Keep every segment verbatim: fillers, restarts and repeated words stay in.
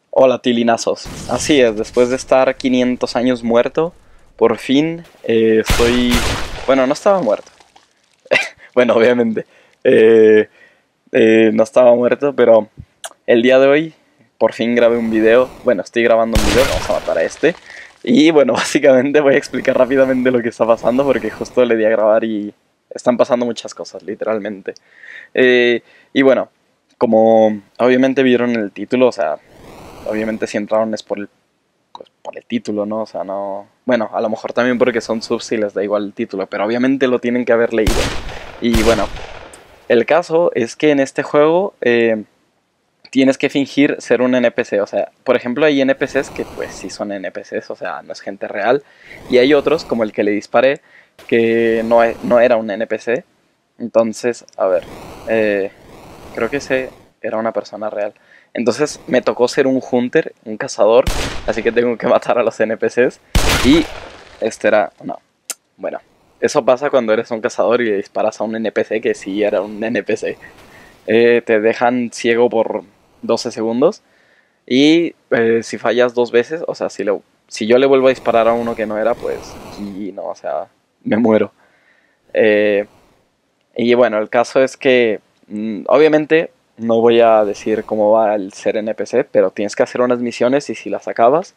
Hola, tilinazos. Así es, después de estar quinientos años muerto, por fin eh, estoy... Bueno, no estaba muerto. Bueno, obviamente. eh, eh, no estaba muerto, pero el día de hoy por fin grabé un video. Bueno, estoy grabando un video, vamos a matar a este. Y bueno, básicamente voy a explicar rápidamente lo que está pasando porque justo le di a grabar y están pasando muchas cosas, literalmente. Eh, y bueno, como obviamente vieron el título, o sea, obviamente si entraron es por el, pues, por el título, ¿no? O sea, no... Bueno, a lo mejor también porque son subs y les da igual el título, pero obviamente lo tienen que haber leído. Y bueno, el caso es que en este juego eh, tienes que fingir ser un N P C. O sea, por ejemplo, hay N P Cs que pues sí son N P Cs, o sea, no es gente real. Y hay otros, como el que le disparé, que no, e- no era un N P C. Entonces, a ver, eh, creo que ese era una persona real. Entonces me tocó ser un hunter, un cazador, así que tengo que matar a los N P Cs. Y este era... No, bueno, eso pasa cuando eres un cazador y le disparas a un N P C que sí era un N P C. Eh, te dejan ciego por doce segundos. Y eh, si fallas dos veces, o sea, si, lo, si yo le vuelvo a disparar a uno que no era, pues... Y no, o sea, me muero. Eh, y bueno, el caso es que, mm, obviamente, no voy a decir cómo va el ser N P C, pero tienes que hacer unas misiones y si las acabas,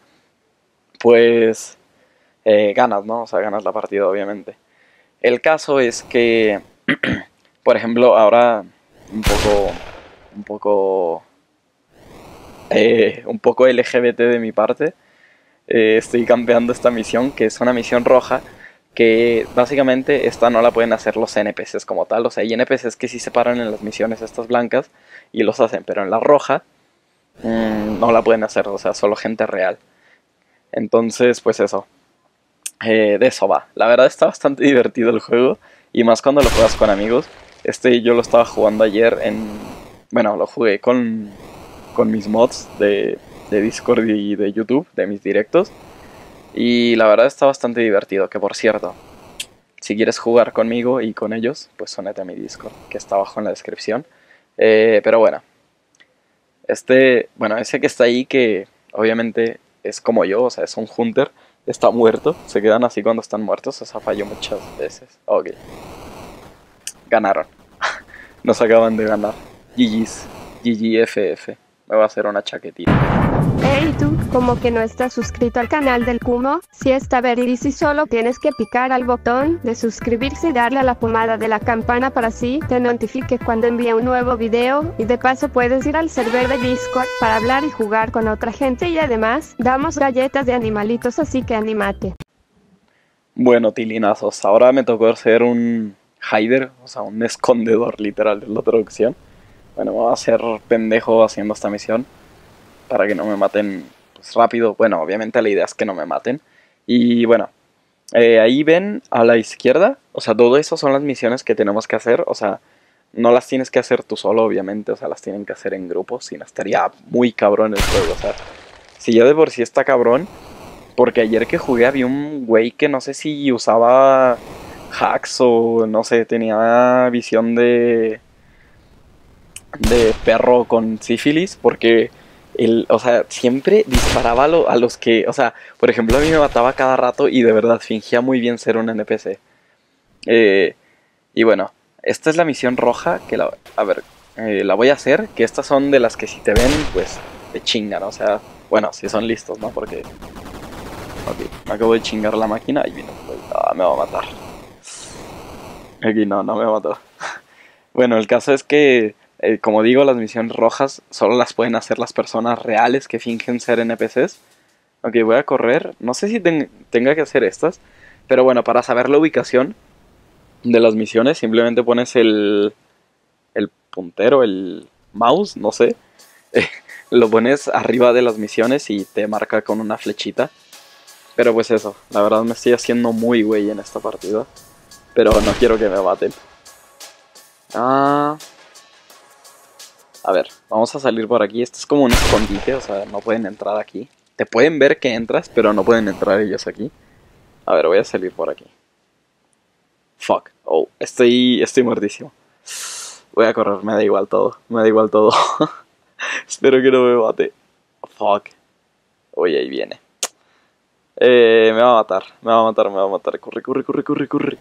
pues eh, ganas, ¿no? O sea, ganas la partida, obviamente. El caso es que, por ejemplo, ahora un poco, un poco, eh, un poco L G B T de mi parte, eh, estoy campeando esta misión, que es una misión roja, que básicamente esta no la pueden hacer los N P Cs como tal. O sea, hay N P Cs que sí se paran en las misiones estas blancas y los hacen, pero en la roja mmm, no la pueden hacer, o sea, solo gente real. Entonces, pues eso, eh, de eso va. La verdad está bastante divertido el juego y más cuando lo juegas con amigos. Este yo lo estaba jugando ayer en... Bueno, lo jugué con, con mis mods de, de Discord y de YouTube, de mis directos. Y la verdad está bastante divertido, que por cierto, si quieres jugar conmigo y con ellos, pues únete a mi Discord, que está abajo en la descripción. Eh, pero bueno, este, bueno, ese que está ahí, que obviamente es como yo, o sea, es un hunter, está muerto, se quedan así cuando están muertos, o sea, falló muchas veces. Ok, ganaron, nos acaban de ganar. G G's, G G F F, me voy a hacer una chaquetita. Hey tú, como que no estás suscrito al canal del Kumo, si está verídico y solo tienes que picar al botón de suscribirse y darle a la pomada de la campana para así te notifique cuando envíe un nuevo video, y de paso puedes ir al server de Discord para hablar y jugar con otra gente y además, damos galletas de animalitos así que anímate. Bueno, tilinazos, ahora me tocó ser un hider, o sea, un escondedor literal, es la traducción. Bueno, me voy a hacer pendejo haciendo esta misión para que no me maten pues, rápido. Bueno, obviamente la idea es que no me maten. Y bueno, eh, ahí ven a la izquierda, o sea, todo eso son las misiones que tenemos que hacer. O sea, no las tienes que hacer tú solo, obviamente, o sea, las tienen que hacer en grupo, si no estaría muy cabrón el juego. O sea, si ya de por sí está cabrón, porque ayer que jugué había un güey que no sé si usaba hacks o no sé, tenía visión de de perro con sífilis, porque él, o sea, siempre disparaba a, lo, a los que, o sea, por ejemplo, a mí me mataba cada rato y de verdad fingía muy bien ser un N P C. Eh, y bueno, esta es la misión roja, que la, a ver, eh, la voy a hacer, que estas son de las que si te ven, pues te chingan, o sea, bueno, si son listos, ¿no? Porque, ok, me acabo de chingar la máquina y vino, pues, ah, me va a matar. Aquí no, no me mató. Bueno, el caso es que, eh, como digo, las misiones rojas solo las pueden hacer las personas reales que fingen ser N P Cs. Ok, voy a correr. No sé si ten tenga que hacer estas. Pero bueno, para saber la ubicación de las misiones, simplemente pones el, el puntero, el mouse, no sé. Eh, lo pones arriba de las misiones y te marca con una flechita. Pero pues eso, la verdad me estoy haciendo muy güey en esta partida. Pero no quiero que me maten. Ah... A ver, vamos a salir por aquí. Esto es como un escondite, o sea, no pueden entrar aquí. Te pueden ver que entras, pero no pueden entrar ellos aquí. A ver, voy a salir por aquí. Fuck. Oh, estoy, estoy muertísimo. Voy a correr, me da igual todo. Me da igual todo. Espero que no me mate. Fuck. Uy, ahí viene. Eh, me va a matar, me va a matar, me va a matar. Corre, corre, corre, corre, corre.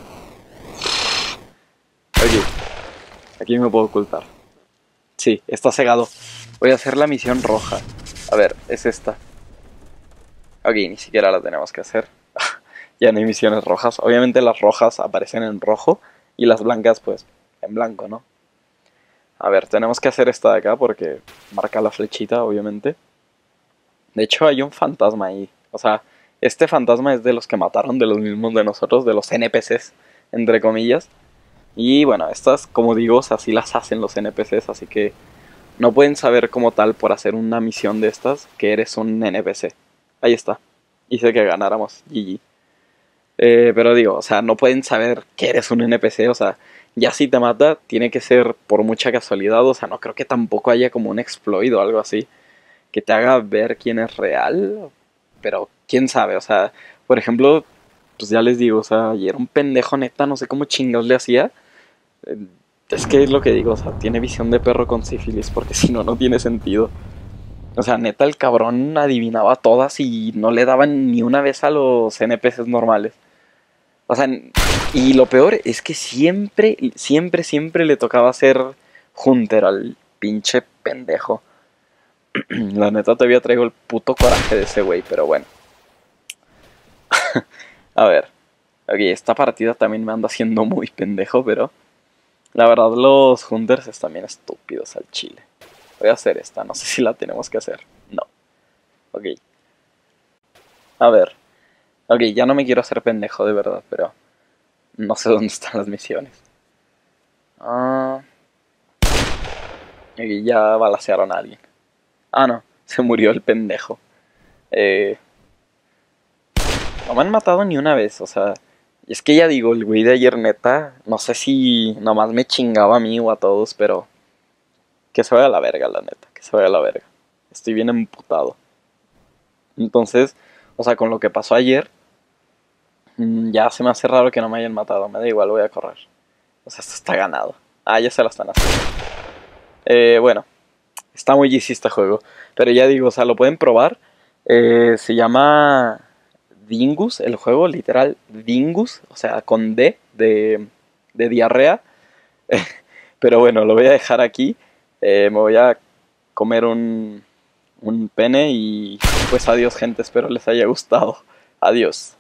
Aquí. Aquí me puedo ocultar. Sí, está cegado. Voy a hacer la misión roja. A ver, es esta. Ok, ni siquiera la tenemos que hacer. Ya no hay misiones rojas. Obviamente las rojas aparecen en rojo y las blancas pues en blanco, ¿no? A ver, tenemos que hacer esta de acá porque marca la flechita, obviamente. De hecho hay un fantasma ahí. O sea, este fantasma es de los que mataron, de los mismos de nosotros, de los N P Cs, entre comillas. Y bueno, estas, como digo, así las hacen los N P Cs, así que no pueden saber como tal por hacer una misión de estas que eres un N P C. Ahí está. Hice que ganáramos. G G. Eh, pero digo, o sea, no pueden saber que eres un N P C, o sea, ya si te mata, tiene que ser por mucha casualidad, o sea, no creo que tampoco haya como un exploit o algo así que te haga ver quién es real, pero quién sabe, o sea, por ejemplo, pues ya les digo, o sea, y era un pendejo neta, no sé cómo chingados le hacía, eh, es que es lo que digo, o sea, tiene visión de perro con sífilis, porque si no, no tiene sentido. O sea, neta, el cabrón adivinaba todas y no le daban ni una vez a los N P Cs normales. O sea, y lo peor es que siempre, siempre, siempre le tocaba ser Hunter al pinche pendejo. La neta todavía traigo el puto coraje de ese güey, pero bueno. A ver. Ok, esta partida también me anda haciendo muy pendejo, pero la verdad los Hunters están bien estúpidos al chile. Voy a hacer esta, no sé si la tenemos que hacer. No. Ok. A ver. Ok, ya no me quiero hacer pendejo de verdad, pero no sé dónde están las misiones. Ah. Ok, ya balacearon a alguien. Ah, no, se murió el pendejo. Eh, no me han matado ni una vez, o sea. Es que ya digo, el güey de ayer neta, no sé si nomás me chingaba a mí o a todos, pero que se vaya a la verga, la neta, que se vaya a la verga. Estoy bien emputado. Entonces, o sea, con lo que pasó ayer, ya se me hace raro que no me hayan matado. Me da igual, voy a correr. O sea, esto está ganado. Ah, ya se la están haciendo. Eh, bueno, está muy easy este juego. Pero ya digo, o sea, lo pueden probar. Eh, se llama Dingus, el juego, literal, Dingus. O sea, con D, de, de diarrea. Pero bueno, lo voy a dejar aquí. Eh, me voy a comer un, un pene y pues adiós gente, espero les haya gustado. Adiós.